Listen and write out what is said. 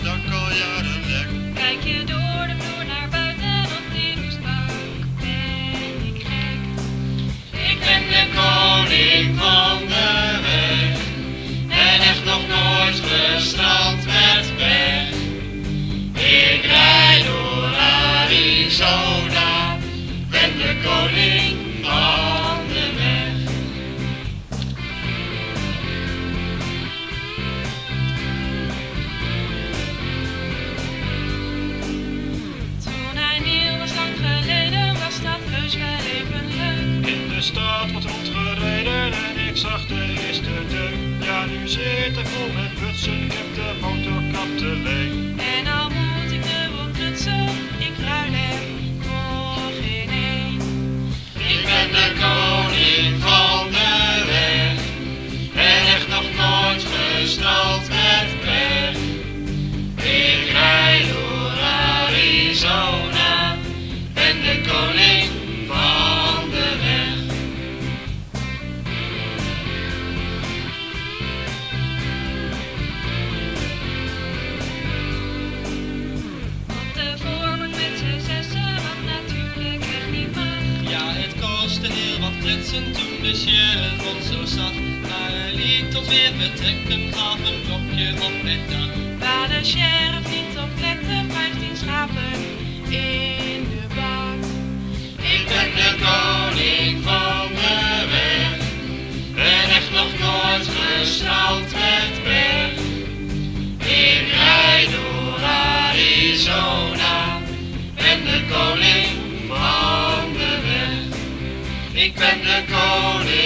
dak al jaren lek. Kijk je door de vloer naar buiten op die roestbank, ben ik gek. Ik ben de koning van de weg en echt nog nooit gestrand met pech. Ik rijd door Arizona, ben de koning van de weg. Toen hij nieuw was lang geleden, was dat heus wel even leuk. In de stad wordt rondgereden en ik zag de eerste deuk. Ja, nu zit hij vol met prutsen, ik heb de motorkap te leeg. En al moet ik dubbel prutsen, ik ruil er nog geen één. Ik ben de koning van de weg en echt nog nooit gestrand met pech. Ik rijd door Arizona, ben de koning van de weg. Op de voorbank met z'n zessen, wat natuurlijk echt niet mag. Ja, het kostte heel wat kletsen toen de sheriff ons zo zag. Maar hij liet tot weer vertrekken, gaf een klokje op het dak. Waar de sheriff niet op lette, 15 schapen in de bak. Ik ben de koning van de weg en echt nog nooit gestrand met pech. Ik rijd door Arizona, ben de koning van de weg. Ik ben de koning